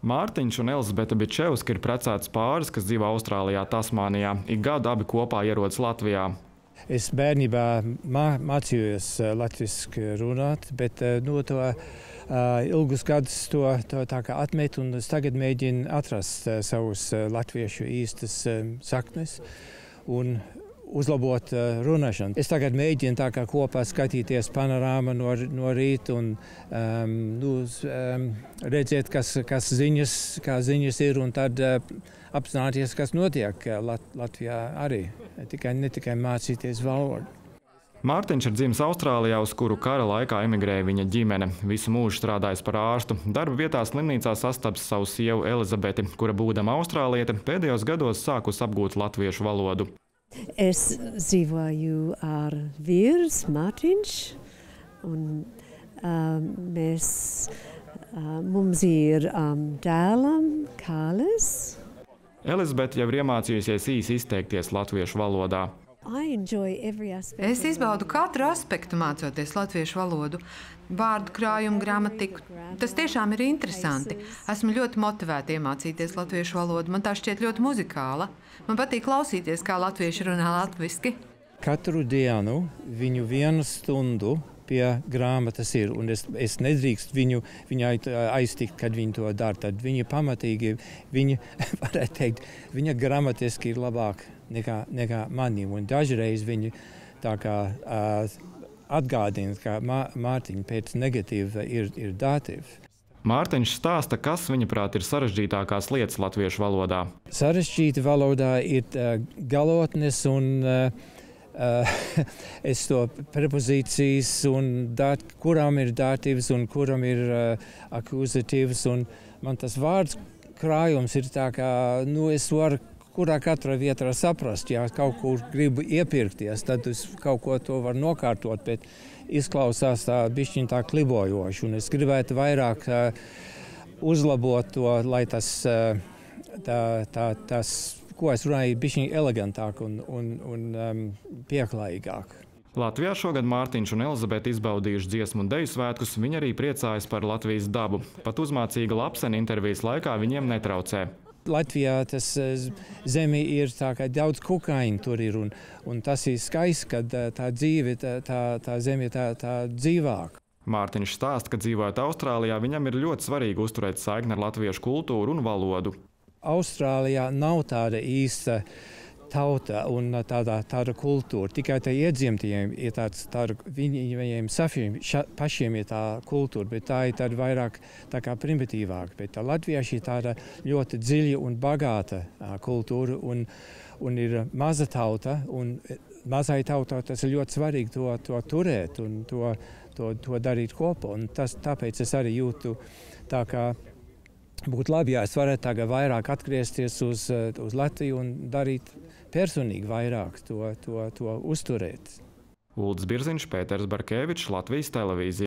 Mārtiņš un Elizabete Bičevska ir precēts pāris, kas dzīvo Austrālijā, Tasmānijā. Ik gadu abi kopā ierodas Latvijā. Es bērnībā mācījos latviski runāt, bet ilgus gadus to tā kā atmetu, un es tagad mēģinu atrast savus latviešu īstas saknes un uzlabot runāšanu. Es tagad mēģinu tā kā kopā skatīties panorāmu no rīta un redzēt, kas ziņas ir, un tad apzināties, kas notiek Latvijā arī, ne tikai mācīties valodu. Mārtiņš ir dzimis Austrālijā, uz kuru kara laikā emigrēja viņa ģimene. Visu mūžu strādājis par ārstu. Darba vietā slimnīcā sastaps savu sievu Elizabeti, kura būdama austrāliete, pēdējos gados sākus apgūt latviešu valodu. Es dzīvoju ar vīrs Mārtiņš, un mums ir dēlam Kārlis. Elizabete jau ir iemācījusies īsi izteikties latviešu valodā. Es izbaudu katru aspektu mācoties latviešu valodu, vārdu krājumu, gramatiku. Tas tiešām ir interesanti. Esmu ļoti motivēta iemācīties latviešu valodu. Man tā šķiet ļoti muzikāla. Man patīk klausīties, kā latvieši runā latviski. Katru dienu viņu 1 stundu pie grāmatas ir, un es nedrīkst viņu aiztikt, kad viņi to dara. Tad viņa pamatīgi, varētu teikt, viņa gramatiski ir labāk nekā mani. Un dažreiz viņi tā kā atgādina, ka Mārtiņa pēc negatīva ir datīva. Mārtiņš stāsta, kas viņaprāt ir sarežģītākās lietas latviešu valodā. Sarežģīta valodā ir galotnes un es to prepozīcijas, un kuram ir datīvs un kuram ir akuzatīvs. Un man tas vārds krājums ir tā kā, es varu kurā katrā vietā saprast, ja kaut kur gribu iepirkties, tad es kaut ko to varu nokārtot, bet izklausās tā bišķiņ tā klibojoši. Un es gribētu vairāk uzlabot to, lai tas ko es runāju, bišķiņ elegantāk un pieklājīgāk. Latvijā šogad Mārtiņš un Elizabete izbaudījuši dziesmu un deju svētkus. Viņi arī priecājas par Latvijas dabu. Pat uzmācīga lapsena intervijas laikā viņiem netraucē. Latvijā tas zemi ir tā kā daudz kukaiņu tur ir, un tas ir skaists, kad tā dzīve, tā zemi tā dzīvāk. Mārtiņš stāsta, ka dzīvojot Austrālijā, viņam ir ļoti svarīgi uzturēt saikni ar latviešu kultūru un valodu. Austrālijā nav tāda īsta tauta un tāda kultūra. Tikai tā iedzimtajiem ir viņiem pašiem ir tā kultūra, bet tā ir tāda vairāk tā kā primitīvāka. Bet tā latvieši ir tāda ļoti dziļa un bagāta kultūra un ir maza tauta. Un mazai tautai tas ir ļoti svarīgi to turēt un to darīt kopā. Un tāpēc es arī jūtu tā kā būtu labi, ja es varētu tagad vairāk atgriezties uz Latviju un darīt personīgi vairāk to uzturēt. Uldis Birziņš, Pēters Barkevičs, Latvijas televīzija.